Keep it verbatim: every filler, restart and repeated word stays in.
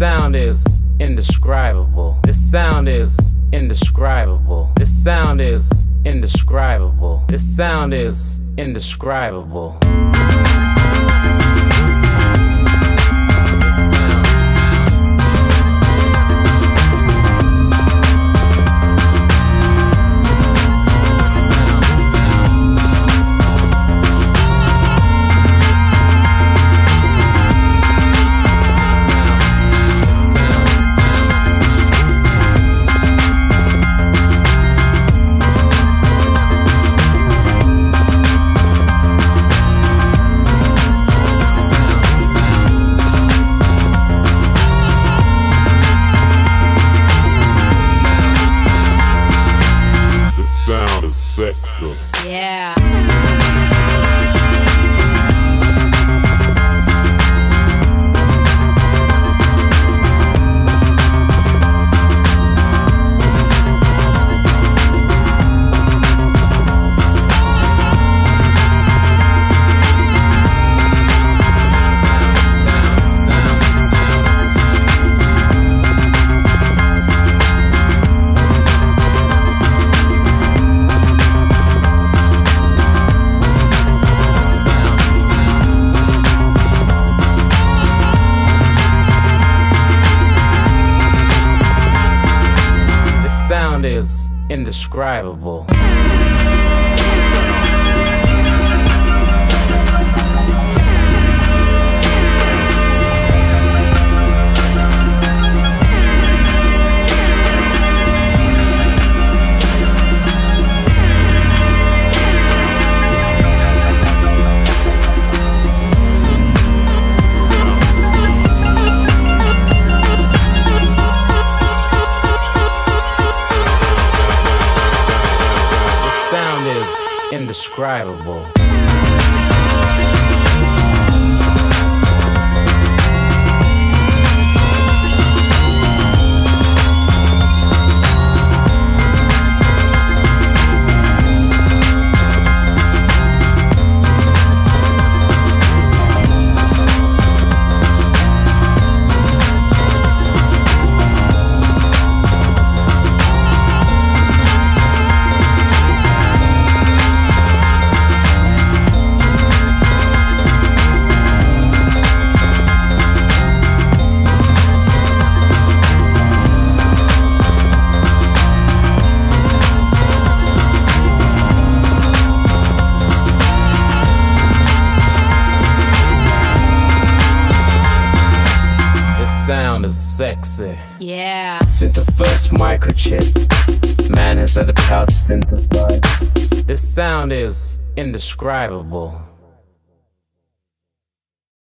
sound is indescribable. This sound is indescribable. This sound is indescribable. This sound is indescribable. Sexy. Yeah. Sound is indescribable. Indescribable. Sound is sexy. Yeah. Since the first microchip, man has let a power synthesize. This sound is indescribable.